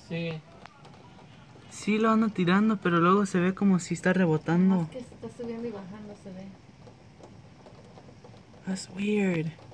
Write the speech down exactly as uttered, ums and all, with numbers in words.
Sí. Sí lo ando tirando, pero luego se ve como si está rebotando. Es que está subiendo y bajando, se ve. That's weird.